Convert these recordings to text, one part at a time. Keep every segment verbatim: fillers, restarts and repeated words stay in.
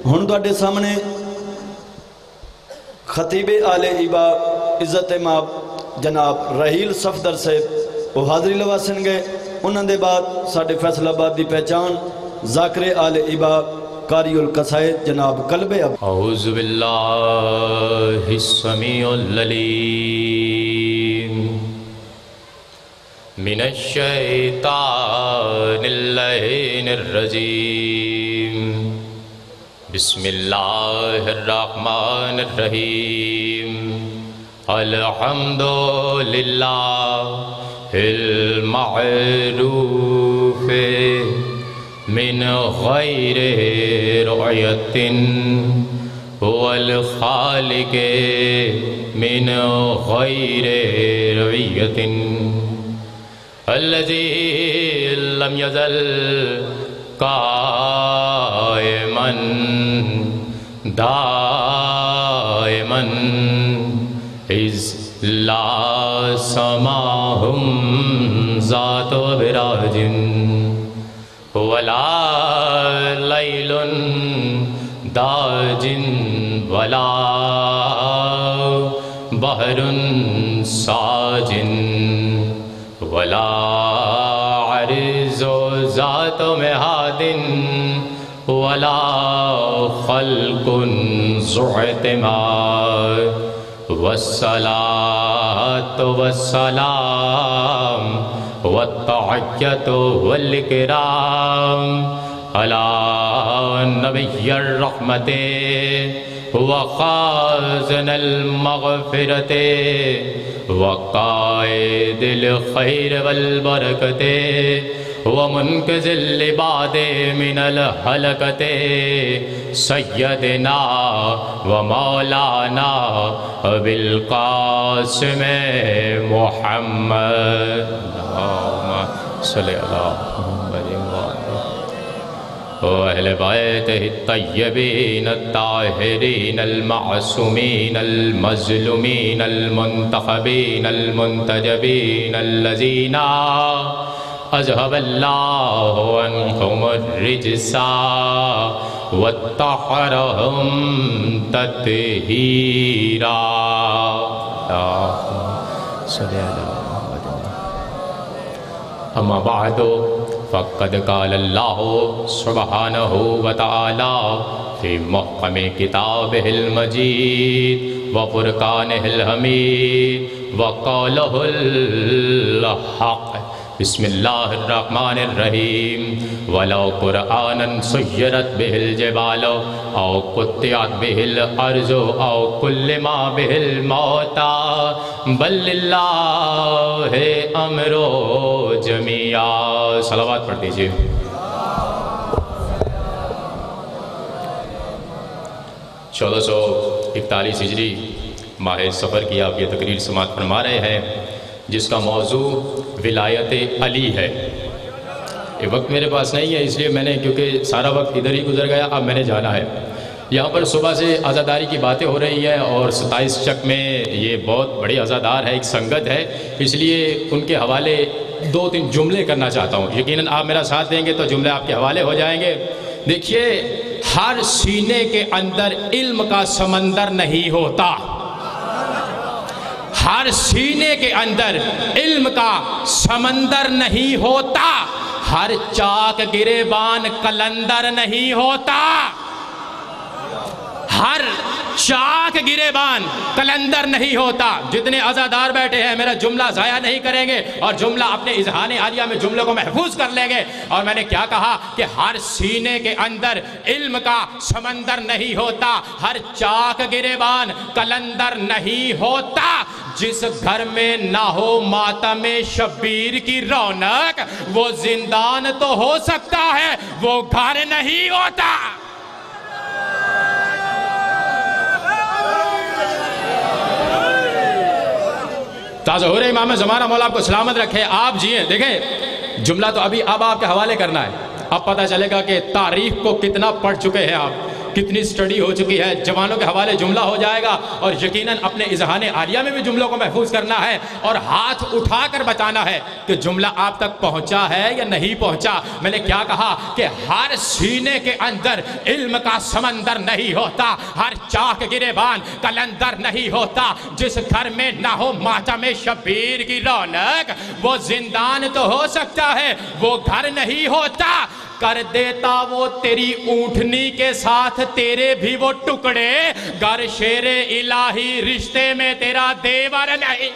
ہن تواڈے سامنے خطیب آل ایبا عزت ماب جناب رحیل صفدر صاحب وہ حاضری لواسن گئے. انہوں دے بعد ساڑھے فیصل آباد دی پہچان ذاکر آل ایبا قاری القصائد جناب قلب اب. اعوذ باللہ السمیع العلیم من الشیطان اللعین الرجیم. بسم اللہ الرحمن الرحیم. الحمدللہ المعروف من غیر رعیت والخالق من غیر رعیت الذی لم یزل قائما دائما اذ لا سماہم ذات براج ولا لیل داج ولا بحر ساج ولا عرض ذات مہاد ولا خلق ذو اعتماد والصلاة والسلام والتحیۃ والاکرام علی نبی الرحمت وخازن المغفرت وقائد الخیر والبرکت ومنقذ العباد من الہلکت سیدنا ومولانا بالقاسم محمد. اللہم صلی اللہ وأهل بيته الطيبين الطاهرين المعصومين المظلومين المنتخبين المنتجبين الذين أذهب الله عنهم الرجس وطهرهم تطهيرا. صلی اللہ. اما بعد فقد قال اللہ سبحانہ وتعالی فی محکم کتابہ المجید وفرقانہ الحمید وقولہ الحق. بسم اللہ الرحمن الرحیم. ولو قرآنا سیرت بہ الجبال او قطعت بہ الارض او کلم بہ الموتى بل للہ امر جمیعا. صلوات پڑھ دیجئے. چودہ سو اکتالیس ہجری ماہ سفر کی آپ یہ تقریر سماعت فرما رہے ہیں جس کا موضوع ولایت علی ہے. یہ وقت میرے پاس نہیں ہے اس لیے میں نے کیونکہ سارا وقت ادھر ہی گزر گیا اب میں نے جانا ہے. یہاں پر صبح سے عزاداری کی باتیں ہو رہی ہیں اور ستائیس چک میں یہ بہت بڑی عزادار ہے, ایک سنگت ہے, اس لیے ان کے حوالے دو تین جملے کرنا چاہتا ہوں. یقیناً آپ میرا ساتھ دیں گے تو جملے آپ کے حوالے ہو جائیں گے. دیکھیے, ہر سینے کے اندر علم کا سمندر نہیں ہوتا. ہر سینے کے اندر علم کا سمندر نہیں ہوتا. ہر چاک گریبان قلندر نہیں ہوتا. ہر چاک گریبان قلندر نہیں ہوتا. جتنے عزادار بیٹھے ہیں میرا جملہ ضائع نہیں کریں گے اور جملہ اپنے اذہان عالیہ میں جملے کو محفوظ کر لیں گے. اور میں نے کیا کہا کہ ہر سینے کے اندر علم کا سمندر نہیں ہوتا. ہر چاک گریبان قلندر نہیں ہوتا. جس گھر میں نہ ہو ماتم شبیر کی رونق وہ زندان تو ہو سکتا ہے, وہ گھر نہیں ہوتا. تاظہور امام زمانہ مولا آپ کو سلامت رکھے, آپ جیئیں. دیکھیں جملہ تو ابھی اب آپ کے حوالے کرنا ہے, اب پتہ چلے گا کہ تاریخ کو کتنا پڑھ چکے ہیں آپ. کتنی سٹڈی ہو چکی ہے، جوانوں کے حوالے جملہ ہو جائے گا، اور یقیناً اپنے اذہان عالیہ میں بھی جملوں کو محفوظ کرنا ہے اور ہاتھ اٹھا کر بتانا ہے کہ جملہ آپ تک پہنچا ہے یا نہیں پہنچا۔ میں نے کیا کہا کہ ہر سینے کے اندر علم کا سمندر نہیں ہوتا، ہر چاک گریبان کلندر نہیں ہوتا، جس گھر میں نہ ہو ماتم شبیر کی رونق وہ زندان تو ہو سکتا ہے، وہ گھر نہیں ہوتا۔ کر دیتا وہ تیری اونٹنی کے ساتھ تیرے بھی وہ ٹکڑے، گر شیر الہی رشتے میں تیرا دیور نہیں۔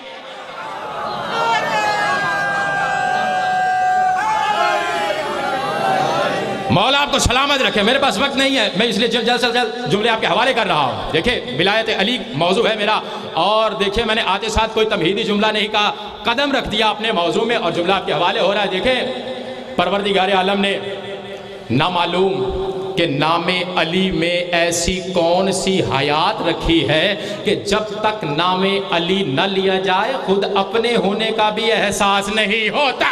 مولا آپ کو سلامت رکھے، میرے پاس وقت نہیں ہے، میں اس لیے جلد سے جلد جملے آپ کے حوالے کر رہا ہوں۔ دیکھیں ولایت علی موضوع ہے میرا، اور دیکھیں میں نے آتے ساتھ کوئی تمہیدی جملہ نہیں کہا، قدم رکھ دیا اپنے موضوع میں اور جملہ آپ کے حوالے ہو رہا ہے۔ دیکھیں پروردگار عالم نے نہ معلوم کہ نام علی میں ایسی کون سی حیات رکھی ہے کہ جب تک نام علی نہ لیا جائے خود اپنے ہونے کا بھی احساس نہیں ہوتا۔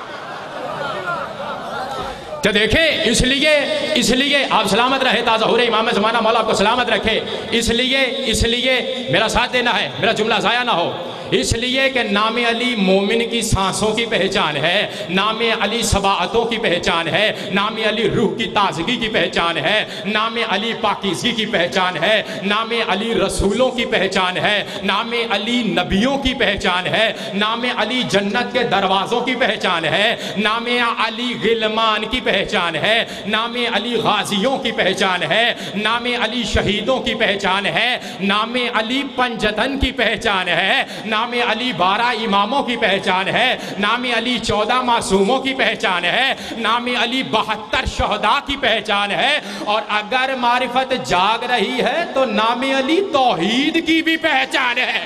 تو دیکھیں اس لیے اس لیے آپ سلامت رہے، تازہ ہو رہے امام زمانہ مولا آپ کو سلامت رکھے، اس لیے اس لیے میرا ساتھ دینا ہے، میرا جملہ ضائع نہ ہو، اس لیے کہ نام علی مومن کی سانسوں کی پہچان ہے، نام علی صباعتوں کی پہچان ہے، نام علی روح کی تازگی کی پہچان ہے، نام علی پاکیزگی کی پہچان ہے، نام علی رسولوں کی پہچان ہے، نام علی نبیوں کی پہچان ہے، نام علی جنت کے دروازوں کی پہچان ہے، نام علی غلمان کی پہچان ہے، نام علی غازیوں کی پہچان ہے، نام علی شہیدوں کی پہچان ہے، نام علی پنجتن کی پہچان ہے، نام علی بارہ اماموں کی پہچان ہے، نام علی چودہ معصوموں کی پہچان ہے، نام علی بہتر شہداء کی پہچان ہے، اور اگر معرفت جاگ رہی ہے تو نام علی توحید کی بھی پہچان ہے۔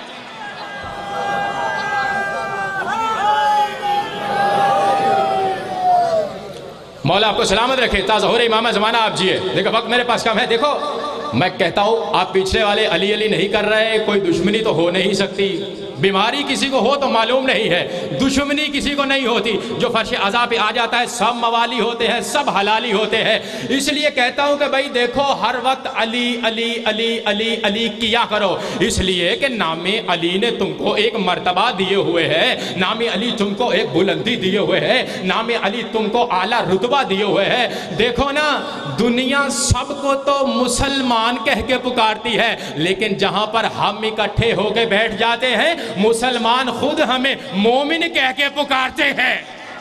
مولا آپ کو سلامت رکھے، تازہ ہو رہے امام زمانہ آپ جیے۔ دیکھو وقت میرے پاس کم ہے، دیکھو میں کہتا ہوں آپ پیچھے والے علی علی نہیں کر رہے، کوئی دشمنی تو ہو نہیں سکتی، بیماری کسی کو ہو تو معلوم نہیں ہے، دشمنی کسی کو نہیں ہوتی، جو فرش عزا پہ آ جاتا ہے سب موالی ہوتے ہیں، سب حلالی ہوتے ہیں۔ اس لیے کہتا ہوں کہ بھائی دیکھو ہر وقت علی علی علی علی علی کیا کرو، اس لیے کہ نام علی نے تم کو ایک مرتبہ دیے ہوئے ہے، نام علی تم کو ایک بلندی دیے ہوئے ہے، نام علی تم کو اعلیٰ رتبہ دیے ہوئے ہے۔ دیکھو نا دنیا سب کو تو مسلمان کہہ کے پکارتی ہے، لیکن جہاں پر ہم اکٹھے ہو کے بیٹھ جاتے ہیں مسلمان خود ہمیں مومن کہہ کے پکارتے ہیں۔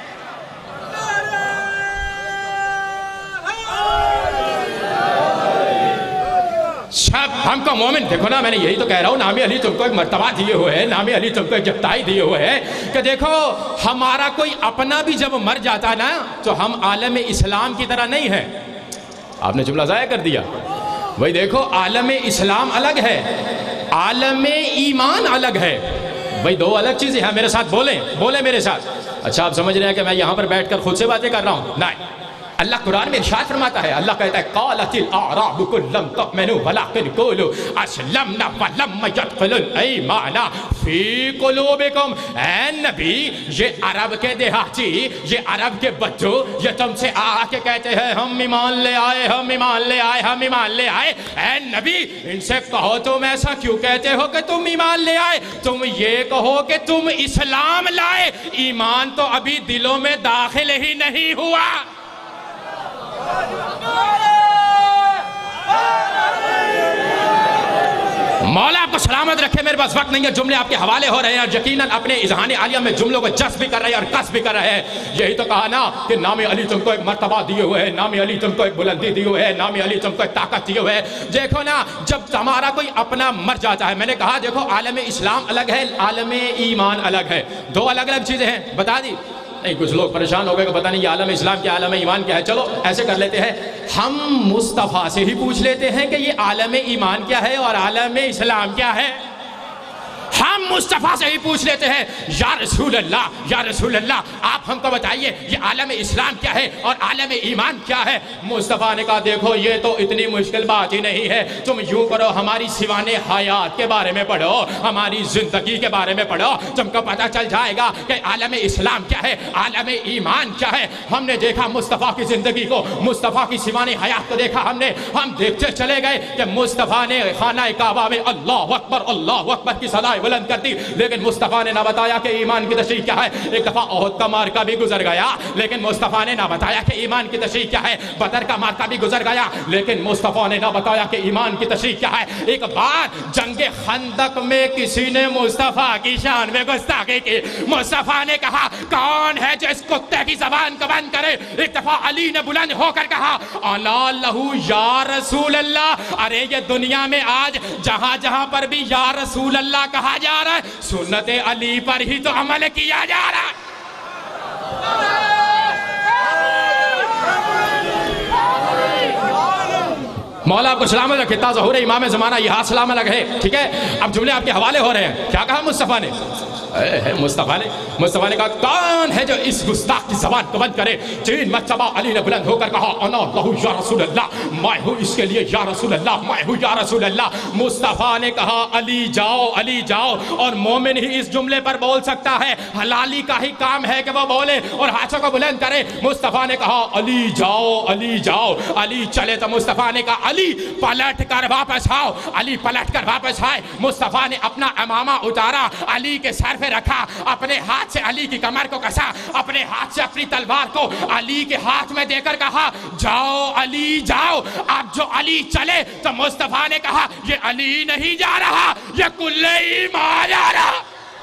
سب ہم کو مومن، دیکھو نا میں نے یہی تو کہہ رہا ہوں، نام علی تم کو ایک مرتبہ دیے ہوئے ہیں، نام علی تم کو ایک جگتائی دیے ہوئے ہیں کہ دیکھو ہمارا کوئی اپنا بھی جب مر جاتا ہے نا تو ہم عالم اسلام کی طرح نہیں ہیں۔ آپ نے جملہ ضائع کر دیا بھائی، دیکھو عالم اسلام الگ ہے، عالم ایمان الگ ہے، بھائی دو الگ چیزیں ہیں، میرے ساتھ بولیں بولیں میرے ساتھ۔ اچھا آپ سمجھ رہے ہیں کہ میں یہاں پر بیٹھ کر خود سے باتیں کر رہا ہوں؟ نہیں، اللہ قرآن میں ارشاد فرماتا ہے، اللہ کہتا ہے قالت الاعراب کل لم تؤمنوا ولکن قولوا اسلمنا ولما يدخل الایمان فی قلوبکم۔ اے نبی یہ عرب کے دیہاتی، یہ عرب کے بچوں، یہ تم سے آ کے کہتے ہیں ہم ایمان لے آئے ہم ایمان لے آئے ہم ایمان لے آئے، اے نبی ان سے کہو تم ایسا کیوں کہتے ہو کہ تم ایمان لے آئے، تم یہ کہو کہ تم اسلام لائے، ایمان تو ابھی دلوں میں داخل ہی نہیں ہوا۔ مولا آپ کو سلامت رکھے، میرے پاس وقت نہیں ہے، جملے آپ کے حوالے ہو رہے ہیں اور یقیناً اپنے اذہان عالیہ میں جملوں کو جذب بھی کر رہے ہیں اور قصب بھی کر رہے ہیں۔ یہی تو کہا نا کہ نام علی تم کو ایک مرتبہ دیے ہوئے ہے، نام علی تم کو ایک بلندی دیے ہوئے ہے، نام علی تم کو ایک طاقت دیے ہوئے ہے۔ دیکھو نا جب ہمارا کوئی اپنا مر جاتا ہے، میں نے کہا دیکھو عالم اسلام الگ ہے، عالم ایمان الگ ہے، دو الگ الگ چیزیں ہیں، بتا دی نہیں؟ کچھ لوگ پریشان ہو گئے کہ پتہ نہیں یہ عالم اسلام کیا عالم ایمان کیا ہے۔ چلو ایسے کر لیتے ہیں، ہم مصطفیٰ سے ہی پوچھ لیتے ہیں کہ یہ عالم ایمان کیا ہے اور عالم اسلام کیا ہے۔ ہم مصطفیٰ سے ہی پوچھ لیتے ہیں یا رسول اللہ یا رسول اللہ آپ ہم کو بتائیے یہ عالم اسلام کیا ہے اور عالم ایمان کیا ہے؟ مصطفیٰ نے کہا دیکھو یہ تو اتنی مشکل بات ہی نہیں ہے، تم یوں کرو ہماری سیوان حیات کے بارے میں پڑھو، ہماری زندگی کے بارے میں پڑھو، تم کو پتہ چل جائے گا کہ عالم اسلام کیا ہے، عالم ایمان کیا ہے۔ ہم نے دیکھا مصطفیٰ کی زندگی کو، مصطفیٰ کی سیوان حیات کو دیکھا ہم نے، ہم دیکھتے چلے گئے کہ مصطفیٰ نے خانہ کعبہ میں اللہ اکبر اللہ اکبر کی صدائیں بلند کر دی، لیکن مصطفیٰ نے نہ بتایا کہ ایمان کی تشریح کیا ہے۔ ایک دفعہ احد کا مارکہ بھی گزر گیا لیکن مصطفیٰ نے نہ بتایا کہ ایمان کی تشریح کیا ہے۔ بدر کا مارکہ بھی گزر گیا لیکن مصطفیٰ نے نہ بتایا کہ ایمان کی تشریح کیا ہے۔ ایک بار جنگ خندق میں کسی نے مصطفیٰ کی شان میں گستاخی کی، مصطفیٰ نے کہا کون ہے جو اس کتے کی زبان کو بند کرے؟ ایک دفعہ علی نے بلند ہو کر کہا الا لہو یا رسول اللہ۔ ارے یہ دنیا میں آج جہاں جہاں پر بھی یا رسول اللہ کہا جا رہا ہے سنت علی پر ہی تو عمل کیا جا رہا ہے۔ مولا آپ کو سلامت رکھے، تا ظہور امام زمانہ یہ ہاتھ سلامت رکھے، ٹھیک ہے۔ اب جملے آپ کے حوالے ہو رہے ہیں، کیا کہا مصطفیٰ نے؟ مصطفیٰ نے مصطفیٰ نے کہا کون ہے جو اس گستاخ کی زبان کو بند کرے؟ تین مرتبہ علی نے بلند ہو کر کہا انا لہو یا رسول اللہ، میں ہوں اس کے لیے یا رسول اللہ، میں ہوں یا رسول اللہ۔ مصطفیٰ نے کہا علی جاؤ علی جاؤ، اور مومن ہی اس جملے پر بول سکتا ہے، حلالی کا ہی کام ہے کہ وہ بولے اور ہاتھوں کو بلند کرے۔ مصطفیٰ نے کہا علی جاؤ علی جاؤ، علی چلے تو مصطفیٰ نے کہا علی پلٹ کر واپس آؤ۔ علی پلٹ کر واپس آئے، مصطفیٰ نے اپنا امامہ اتارا، علی کے سر پہ رکھا، اپنے ہاتھ سے علی کی کمر کو کسا، اپنے ہاتھ سے اپنی تلوار کو علی کے ہاتھ میں دے کر کہا جاؤ علی جاؤ۔ اب جو علی چلے تو مصطفیٰ نے کہا یہ علی نہیں جا رہا، یہ کل ایمان جا رہا۔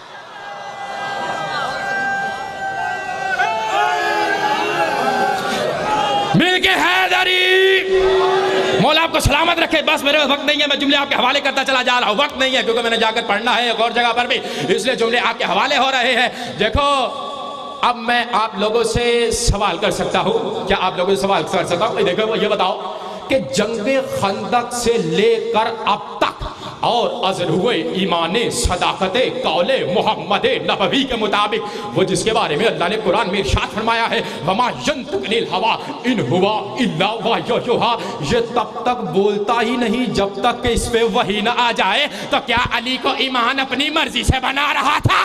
مل کے حیدری، مولا آپ کو سلامت رکھے۔ بس میرے وقت نہیں ہے، میں جملے آپ کے حوالے کرتا چلا جا رہا ہوں، وقت نہیں ہے کیونکہ میں نے جا کر پڑھنا ہے ایک اور جگہ پر بھی، اس لیے جملے آپ کے حوالے ہو رہے ہیں۔ دیکھو اب میں آپ لوگوں سے سوال کر سکتا ہوں، کیا آپ لوگوں سے سوال کر سکتا ہوں؟ دیکھو وہ یہ بتاؤ کہ جنگ خندق سے لے کر اب تک اور ازل ہوئے ایمان صداقت قول محمد نبوی کے مطابق وہ جس کے بارے میں اللہ نے قرآن میں ارشاد فرمایا ہے وما ينطق عن الهوى ان هو الا وحی یوحی، یہ تب تک بولتا ہی نہیں جب تک کہ اس پہ وحی نہ آ جائے، تو کیا علی کو ایمان اپنی مرضی سے بنا رہا تھا؟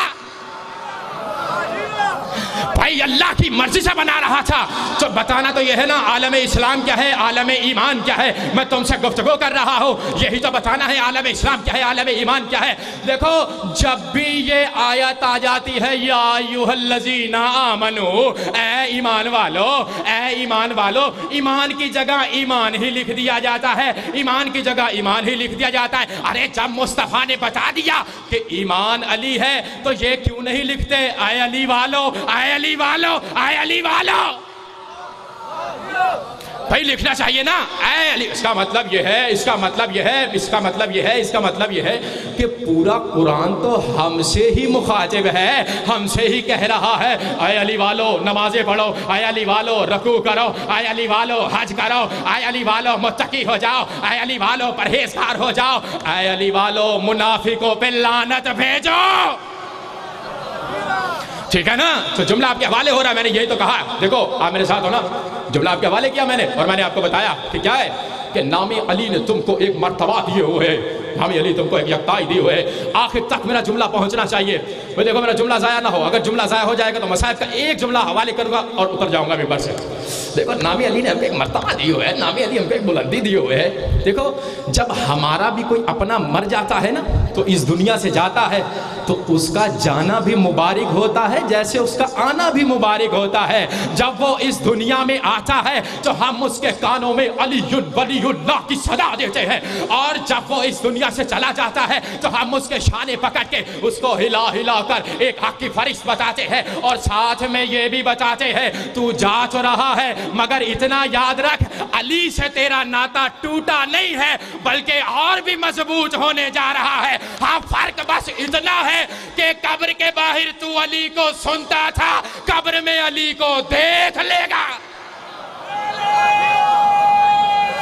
بھائی اللہ کی مرضی سے بنا رہا تھا۔ تو بتانا تو یہ ہے نا عالم اسلام کیا ہے، عالم ایمان کیا ہے، میں تم سے گفتگو کر رہا ہوں، یہی تو بتانا ہے عالم اسلام کیا ہے، عالم ایمان کیا ہے۔ دیکھو جب بھی یہ آیت آ جاتی ہے یا ایھا الذین آمنو، اے ایمان والو اے ایمان والو، ایمان کی جگہ ایمان ہی لکھ دیا جاتا ہے، ایمان کی جگہ ایمان ہی لکھ دیا جاتا ہے۔ ارے جب مصطفیٰ نے بتا دیا کہ ایمان علی ہے تو یہ کیوں نہیں لکھتے اے علی والو اے علی والو اے علی والو؟ بھائی لکھنا چاہیے نا اے علی۔ اس کا مطلب یہ ہے اس کا مطلب یہ ہے اس کا مطلب یہ ہے اس کا مطلب یہ ہے کہ پورا قرآن تو ہم سے ہی مخاطب ہے، ہم سے ہی کہہ رہا ہے اے علی والو نمازیں پڑھو، اے علی والو رکوع کرو، اے علی والو حج کرو، اے علی والو متقی ہو جاؤ، اے علی والو پرہیزگار ہو جاؤ، اے علی والو منافقوں پہ لعنت بھیجو۔ ٹھیک ہے نا؟ تو جملہ آپ کے حوالے ہو رہا ہے، میں نے یہی تو کہا۔ دیکھو آپ میرے ساتھ ہو نا، جملہ آپ کے حوالے کیا میں نے، اور میں نے آپ کو بتایا کہ کیا ہے کہ نام علی نے تم کو ایک مرتبہ دیے ہوئے ہے، نام علی تم کو ایک یکتائی دی ہوئے ہے۔ آخر تک میرا جملہ پہنچنا چاہیے، وہ دیکھو میرا جملہ ضائع نہ ہو، اگر جملہ ضائع ہو جائے گا تو مسائب کا ایک جملہ حوالے کروں گا اور اتر جاؤں گا ممبر سے۔ دیکھو نام علی نے ہم کو ایک مرتبہ دی ہوئے ہے، نام علی ہم کو ایک بلندی دی ہوئے ہے۔ دیکھو جب ہمارا بھی کوئی اپنا مر جاتا ہے نا تو اس دنیا سے جاتا ہے تو اس کا جانا بھی مبارک ہوتا ہے جیسے اس کا آنا بھی مبارک ہوتا ہے۔ جب وہ اس دنیا میں آتا ہے تو ہم اس کے کانوں میں علی ولی اللہ کی صدا دیتے ہیں، اور جب وہ اس دنیا سے چلا جاتا ہے تو ہم اس کے شانے پکڑ کے اس کو ہلا ہلا کر ایک حق کی فرشت بتاتے ہیں، اور ساتھ میں یہ بھی بتاتے ہیں تو جا تو رہا ہے مگر اتنا یاد رکھ علی سے تیرا ناتا ٹوٹا نہیں ہے بلکہ اور بھی مضبوط ہونے جا رہا ہے۔ ہاں فرق بس اتنا ہے کہ قبر کے باہر تو علی کو سنتا تھا، قبر میں علی کو دیکھ لے گا۔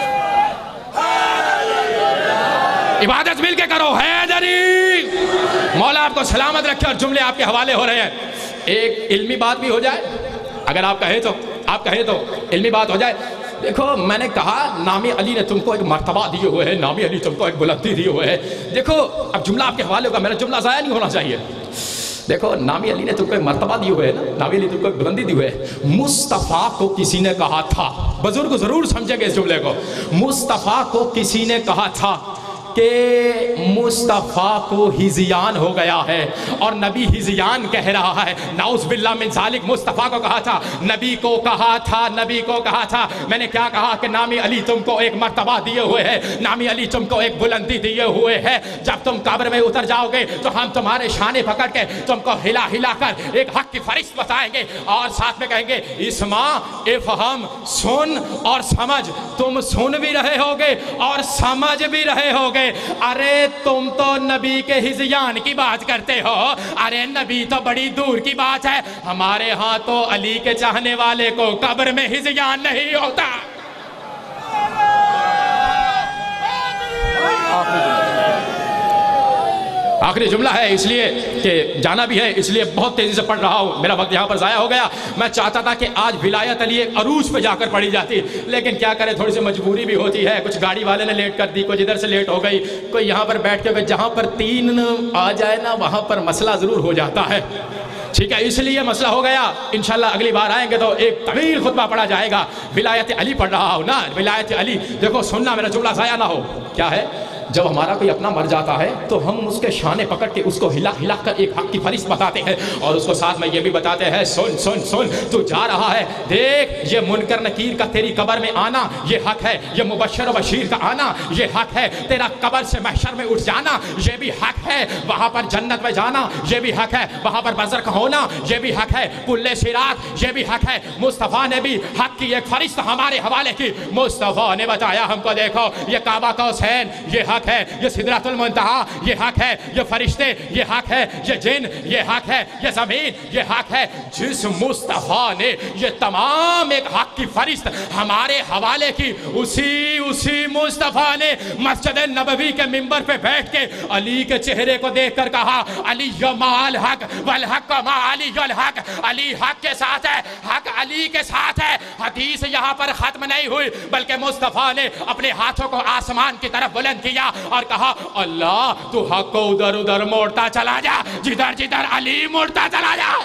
عبادت مل کے کرو حیدری۔ مولا آپ کو سلامت رکھے اور جملے آپ کے حوالے ہو رہے ہیں۔ ایک علمی بات بھی ہو جائے، اگر آپ کہیں تو آپ کہیں تو علمی بات ہو جائے۔ دیکھو میں نے کہا نامی علی نے تم کو ایک مرتبہ دیے ہوئے ہیں، نامی علی تم کو ایک بلندی دیے ہوئے ہیں۔ دیکھو اب جملہ آپ کے حوالے ہوگا، میرا جملہ ضائع نہیں ہونا چاہیے۔ دیکھو نامی علی نے تم کو ایک مرتبہ دی ہوئے ہے نا، نامی علی تم کو ایک بلندی دی ہوئے ہے۔ مصطفیٰ کو کسی نے کہا تھا، بزرگ ضرور سمجھیں گے اس جملے کو، مصطفیٰ کو کسی نے کہا تھا کہ مصطفیٰ کو ہزیان ہو گیا ہے، اور نبی ہزیان کہہ رہا ہے، نعوذ باللہ من ذالک۔ مصطفیٰ کو کہا تھا، نبی کو کہا تھا، نبی کو کہا تھا، میں نے کیا کہا کہ نامی علی تم کو ایک مرتبہ دیے ہوئے ہے، نامی علی تم کو ایک بلندی دیے ہوئے ہے، جب تم قبر میں اتر جاؤ گے تو ہم تمہارے شانے پکڑ کے تم کو ہلا ہلا کر ایک حق کی فرشت بتائیں گے، اور ساتھ میں کہیں گے اسمع افہم، سن اور سمجھ۔ تم سن بھی رہے ہوگے اور سمجھ بھی رہے ہوگے۔ ارے تم تو نبی کے ہزیان کی بات کرتے ہو، ارے نبی تو بڑی دور کی بات ہے، ہمارے ہاں تو علی کے چاہنے والے کو قبر میں ہزیان نہیں ہوتا۔ آخری جملہ ہے اس لیے کہ جانا بھی ہے، اس لیے بہت تیزی سے پڑھ رہا ہوں، میرا وقت یہاں پر ضائع ہو گیا۔ میں چاہتا تھا کہ آج ولایت علی ایک عروج پہ جا کر پڑھی جاتی، لیکن کیا کرے تھوڑی سی مجبوری بھی ہوتی ہے، کچھ گاڑی والے نے لیٹ کر دی، کوئی ادھر سے لیٹ ہو گئی، کوئی یہاں پر بیٹھ کے، جہاں پر تین آ جائے نا وہاں پر مسئلہ ضرور ہو جاتا ہے، ٹھیک ہے، اس لیے مسئلہ ہو گیا۔ انشاءاللہ اگلی بار آئیں گے تو ایک طویل خطبہ پڑھا جائے گا۔ ولایت علی پڑھ رہا ہوں نا، ولایت علی، دیکھو سننا، میرا جملہ ضائع نہ ہو۔ کیا ہے؟ جب ہمارا کوئی اپنا مر جاتا ہے تو ہم اس کے شانے پکڑ کے اس کو ہلا ہلا کر ایک حق کی فرشت بتاتے ہیں، اور اس کو ساتھ میں یہ بھی بتاتے ہیں سن سن سن تو جا رہا ہے، دیکھ یہ منکر نکیر کا تیری قبر میں آنا یہ حق ہے، یہ مبشر و بشیر کا آنا یہ حق ہے، تیرا قبر سے محشر میں اٹھ جانا یہ بھی حق ہے، وہاں پر جنت میں جانا یہ بھی حق ہے، وہاں پر برزخ ہونا یہ بھی حق ہے، پل صراط یہ بھی حق ہے۔ مصطفیٰ نے بھی حق کی ایک فرشت ہمارے حوالے کی، مصطفیٰ نے بتایا ہم کو، دیکھو یہ کعبہ قوسین یہ حق ہے، یہ سدرۃ المنتہا یہ حق ہے، یہ فرشتے یہ حق ہے، یہ جن یہ حق ہے، یہ زمین یہ حق ہے۔ جس مصطفیٰ نے یہ تمام ایک حق کی فرشت ہمارے حوالے کی، اسی اسی مصطفیٰ نے مسجد نبوی کے منبر پہ بیٹھ کے علی کے چہرے کو دیکھ کر کہا علی مال حق والحق ما علی الحق، علی حق کے ساتھ ہے، حق علی کے ساتھ ہے۔ حدیث یہاں پر ختم نہیں ہوئی، بلکہ مصطفیٰ نے اپنے ہاتھوں کو آسمان کی طرف بلند کیا اور کہا اللہ تو حق کو ادھر ادھر موڑتا چلا جا، جدھر جدھر علی موڑتا چلا جا۔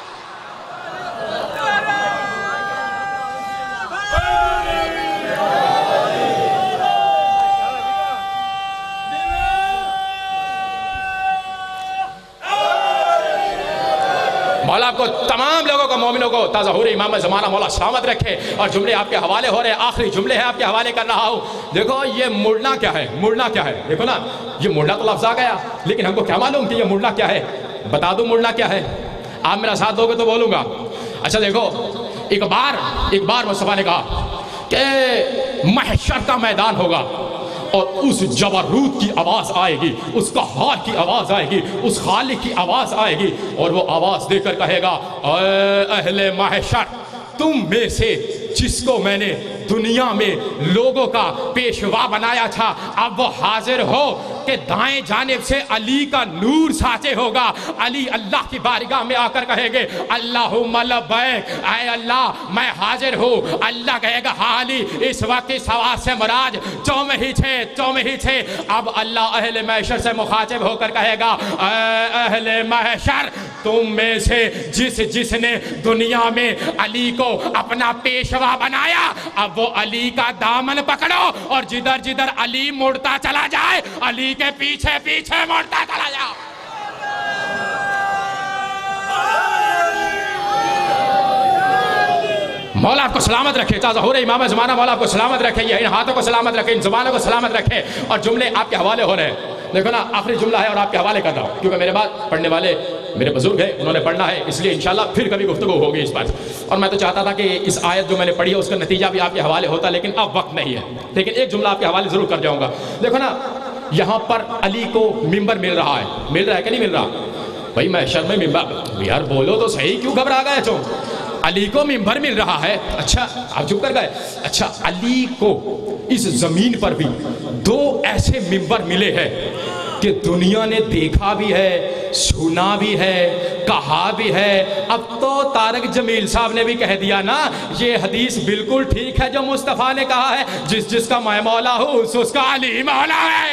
مولا آپ کو تمام لوگوں کو، مومنوں کو تظہور امام زمانہ مولا سلامت رکھے، اور جملے آپ کے حوالے ہو رہے ہیں، آخری جملے ہیں آپ کے حوالے کر رہا ہوں۔ دیکھو یہ مڑنا کیا ہے، مڑنا کیا ہے، دیکھو نا یہ مڑنا تو لفظ آ گیا، لیکن ہم کو کیا معلوم کہ یہ مڑنا کیا ہے؟ بتا دوں مڑنا کیا ہے، آپ میرا ساتھ دو گے تو بولوں گا۔ اچھا دیکھو ایک بار ایک بار مصطفیٰ نے کہا کہ محشر کا میدان ہوگا، اور اس جبروت کی آواز آئے گی، اس قہار کی آواز آئے گی، اس خالق کی آواز آئے گی، اور وہ آواز دے کر کہے گا اے اہل محشر، تم میں سے جس کو میں نے دنیا میں لوگوں کا پیشوا بنایا تھا، اب وہ حاضر ہو کہ دائیں جانب سے علی کا نور ساطع ہوگا۔ علی اللہ کی بارگاہ میں آ کر کہے گے اللہم لبیک، اے اللہ میں حاضر ہوں۔ اللہ کہے گا ہاں علی، اس وقت اس آواز سے مراد تم ہی تھے تم ہی تھے۔ اب اللہ اہل محشر سے مخاطب ہو کر کہے گا اے اہل محشر، تم میں سے جس جس نے دنیا میں علی کو اپنا پیشوا بنایا، اب وہ علی کا دامن پکڑو، اور جدھر جدھر علی مڑتا چلا جائے علی کے پیچھے پیچھے مڑتا چلا جاؤ۔ مولا آپ کو سلامت رکھے، ظہور امام زمانہ مولا آپ کو سلامت رکھے، یہ ان ہاتھوں کو سلامت رکھے، ان زبانوں کو سلامت رکھے، اور جملے آپ کے حوالے ہو رہے ہیں۔ دیکھو نا آخری جملہ ہے اور آپ کے حوالے کر رہا ہوں، کیونکہ میرے بعد پڑھنے والے میرے بزرگ ہیں، انہوں نے پڑھنا ہے، اس لیے انشاءاللہ پھر کبھی گفتگو ہوگی اس بات۔ اور میں تو چاہتا تھا کہ اس آیت جو میں نے پڑھی ہے اس کا نتیجہ بھی آپ کے حوالے ہوتا، لیکن اب وقت نہیں ہے، لیکن ایک جملہ آپ کے حوالے ضرور کر جاؤں گا۔ دیکھو نا یہاں پر علی کو ممبر مل رہا ہے، مل رہا ہے کہ نہیں مل رہا؟ بھائی محشر میں ممبر، یار بولو تو صحیح، کیوں گھبرا گئے تم؟ علی کو ممبر مل رہا ہے، اچھا آپ چپ کر گئے۔ اچھا علی کو اس زمین پر بھی دو ایسے ممبر ملے ہیں کہ دنیا نے دیکھا بھی ہے، سنا بھی ہے، کہا بھی ہے. اب تو طارق جمیل صاحب نے بھی کہہ دیا نا، یہ حدیث بالکل ٹھیک ہے جو مصطفیٰ نے کہا ہے، جس جس کا میں مولا ہوں اس کا علی مولا ہے.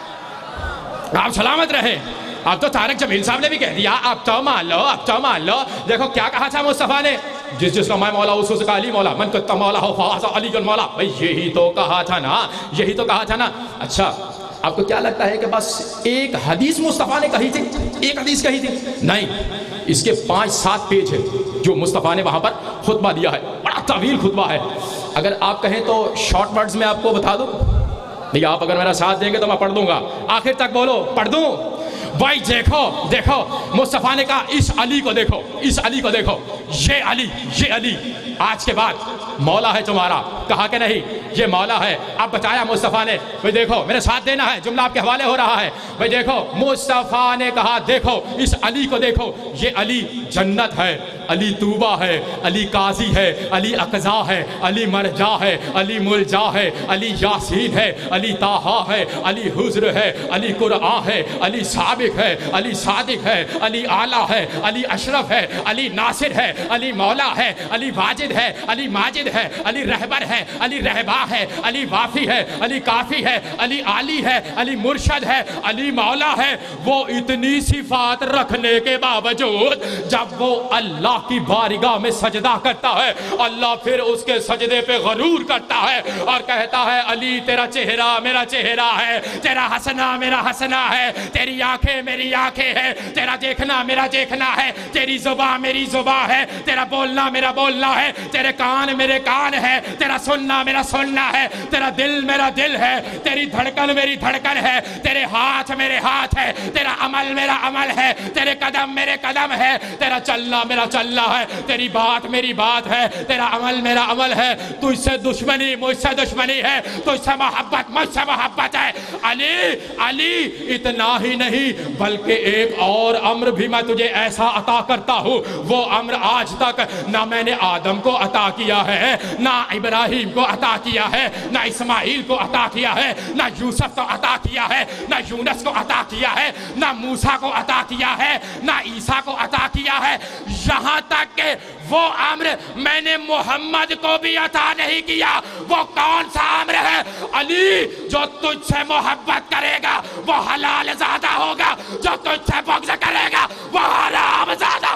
آپ سلامت رہیں. اب تو طارق جمیل صاحب نے بھی کہہ دیا، اب تو مان لو، اب تو مان لو. دیکھو کیا کہا تھا مصطفیٰ نے، جس جس کا میں مولا ہوں اس کا علی مولا، من کتا مولا ہو فہذا علی المولا. بھئی یہی تو کہا تھا نا، یہی تو کہا تھا نا. اچھا آپ کو کیا لگتا ہے کہ بس ایک حدیث مصطفیٰ نے کہی تھی، ایک حدیث کہی تھی؟ نہیں، اس کے پانچ سات پیج ہیں جو مصطفیٰ نے وہاں پر خطبہ دیا ہے. بڑا طویل خطبہ ہے. اگر آپ کہیں تو شارٹ ورڈز میں آپ کو بتا دوں. نہیں، آپ اگر میرا ساتھ دیں گے تو میں پڑھ دوں گا. آخر تک بولو، پڑھ دوں. بھائی دیکھو دیکھو مصطفیٰ نے کہا اس علی کو دیکھو، اس علی کو دیکھو، یہ علی، یہ علی آج کے بعد مولا ہے تمہارا. کہا کہ نہیں یہ مولا ہے. اب بتایا مصطفیٰ نے. بھئی دیکھو میرے ساتھ دینا ہے، جملہ آپ کے حوالے ہو رہا ہے. بھئی دیکھو مصطفیٰ نے کہا دیکھو اس علی کو دیکھو، یہ علی جنت ہے، علی توبہ ہے، علی قاضی ہے، علی اقضا ہے، علی مرجع ہے، علی ملجا ہے، علی یاسین ہے، علی طٰہٰ ہے، علی حجر ہے، علی قرآن ہے، علی سابق ہے، علی صادق ہے، علی اعلیٰ ہے، علی اشرف ہے، علی ناصر ہے، علی مولا ہے، علی واجد ہے، علی ماجد ہے، علی رہبر ہے، علی رہبا ہے، علی وافی ہے، علی کافی ہے، علی عالی ہے، علی مرشد ہے، علی مولا ہے. وہ اتنی صفات رکھنے کے باوجود جب وہ اللہ کی بارگاہ میں سجدہ کرتا ہے، اللہ پھر اس کے سجدے پہ غرور کرتا ہے اور کہتا ہے علی تیرا چہرہ میرا چہرہ ہے، تیرا ہنسنا میرا ہنسنا ہے، تیری آنکھیں میری آنکھیں ہیں، تیرا دیکھنا میرا دیکھنا ہے، تیری زبان میری زبان ہے، تیرا بولنا میرا بولنا ہے، تیرے کان میرے کان ہے، تیرا سننا میرا سننا ہے، تیرا دل میرا دل ہے، تیری دھڑکن میری دھڑکن ہے، تیرے ہاتھ میرے ہاتھ ہے، تیرا عمل میرا عمل ہے، تیرے قدم میرے قدم ہے، تیرا چلنا میرا چلنا ہے، تیری بات میری بات ہے، تیرا عمل میرا عمل ہے. تجھ سے دشمنی مجھ سے دشمنی ہے، تجھ سے محبت مجھ سے محبت ہے. علی علی اتنا ہی نہیں بلکہ ایک اور امر بھی میں تجھے ایسا عطا کرتا ہوں، وہ امر آج تک نہ میں نے آدم کو عطا کیا ہے، نہ ابراہیم کو عطا کیا ہے، نہ اسماعیل کو عطا کیا ہے، نہ یوسف کو عطا کیا ہے، نہ یونس کو عطا کیا ہے، نہ موسیٰ کو عطا کیا ہے، نہ عیسیٰ کو عطا کیا ہے. یہاں تک کہ وہ امر میں نے محمد کو بھی عطا نہیں کیا. وہ کون سا امر ہے؟ علی جو تجھ سے محبت کرے گا وہ حلال زادہ ہوگا، جو تجھ سے بغض کرے گا وہ حرام زادہ.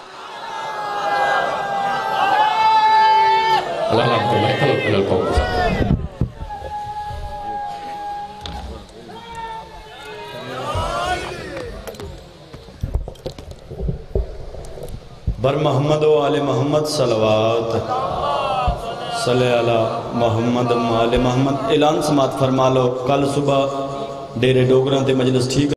بر محمد و آل محمد صلوات صلی اللہ محمد و آل محمد. اعلان سماعت فرما لو. کل صبح ڈیرے ڈوگراں تے مجلس ٹھیک